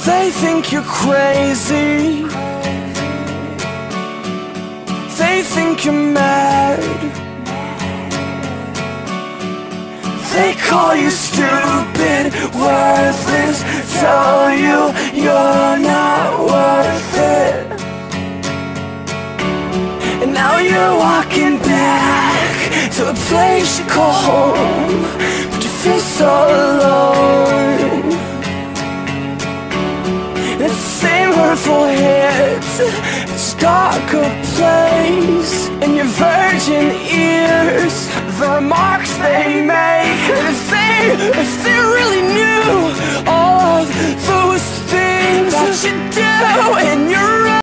They think you're crazy. They think you're mad. They call you stupid, worthless, tell you you're not worth it. And now you're walking back to a place you call home, but you feel so alone. It's the same hurtful hits, it's a darker place.